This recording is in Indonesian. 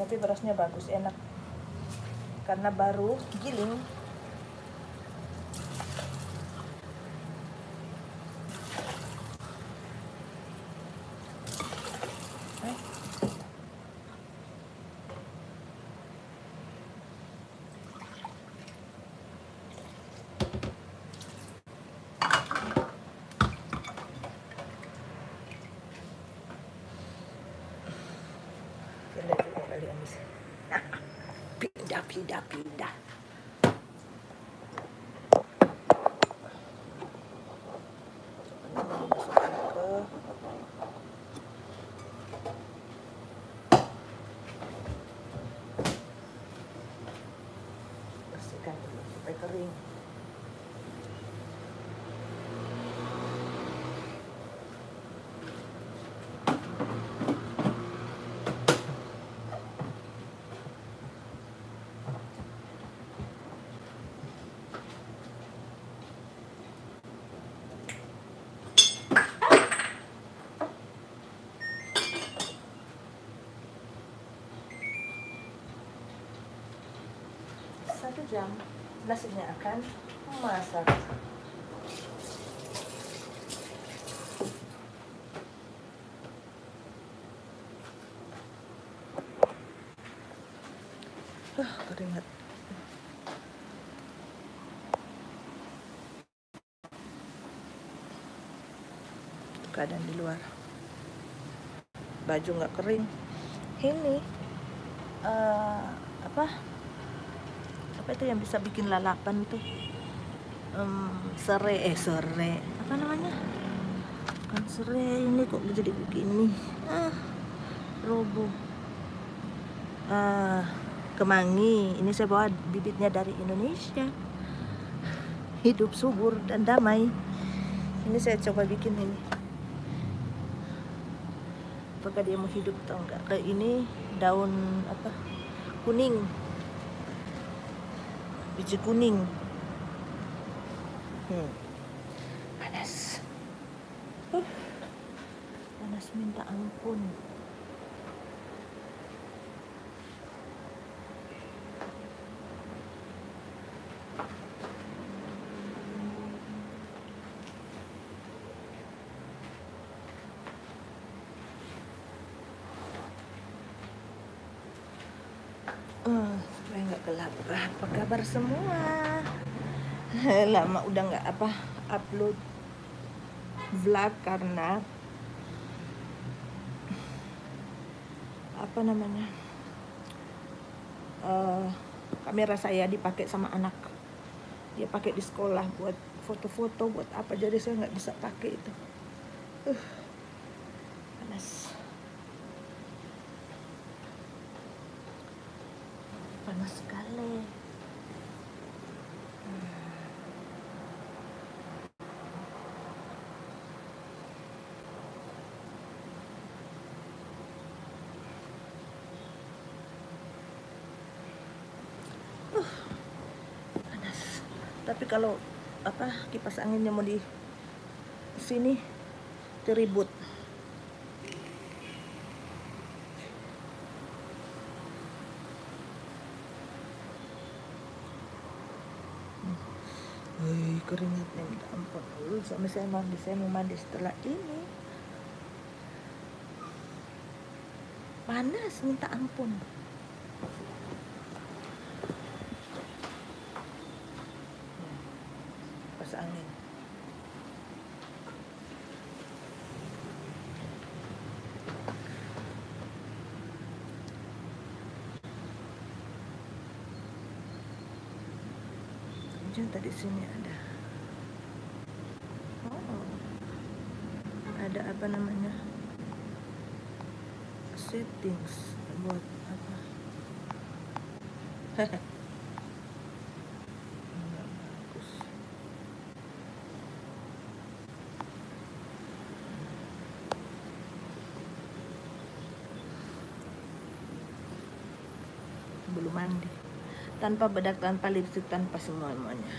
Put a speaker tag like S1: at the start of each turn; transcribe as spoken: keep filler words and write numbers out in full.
S1: Tapi berasnya bagus, enak. Karena baru giling. Pindah, pindah, pindah. Bersihkan dulu supaya kering. Satu jam nasinya akan memasak. Uh, keringat. Keadaan di luar, baju nggak kering. Ini uh, apa? Apa itu yang bisa bikin lalapan tuh? Um, serai, eh serai, apa namanya? Bukan serai, ini kok jadi begini? Ah, roboh. Ah, kemangi. Ini saya bawa bibitnya dari Indonesia. Hidup subur dan damai. Ini saya coba bikin ini. Apakah dia mau hidup atau enggak? Kayak ini daun apa? Kuning. Biji kuning. Hmm. Panas. Uh. Panas minta ampun. Uh, supaya nggak gelap. Apa kabar semua? Lama udah nggak apa upload vlog karena apa namanya uh, kamera saya dipakai sama anak. Dia pakai di sekolah buat foto-foto, buat apa, jadi saya nggak bisa pakai itu. Uh, panas. Panas sekali. Uh, panas. Tapi kalau apa kipas anginnya mau di sini teribut. Wih, keringatnya minta ampun. Uh, sampai saya mandi, saya mau mandi setelah ini. Panas minta ampun. Pas angin. Jangan tadi sini ada. Oh, ada apa namanya? Settings buat apa? Hehe. Enggak bagus. Belum mandi. Tanpa bedak, tanpa lipstick, tanpa semuanya.